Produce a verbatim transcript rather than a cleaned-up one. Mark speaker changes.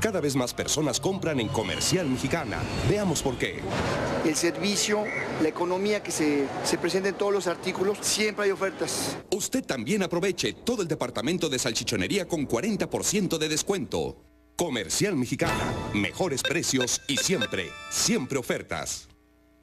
Speaker 1: Cada vez más personas compran en Comercial Mexicana. Veamos por qué.
Speaker 2: El servicio, la economía que se, se presenta en todos los artículos, siempre hay ofertas.
Speaker 1: Usted también aproveche todo el departamento de salchichonería con cuarenta por ciento de descuento. Comercial Mexicana, mejores precios y siempre, siempre ofertas.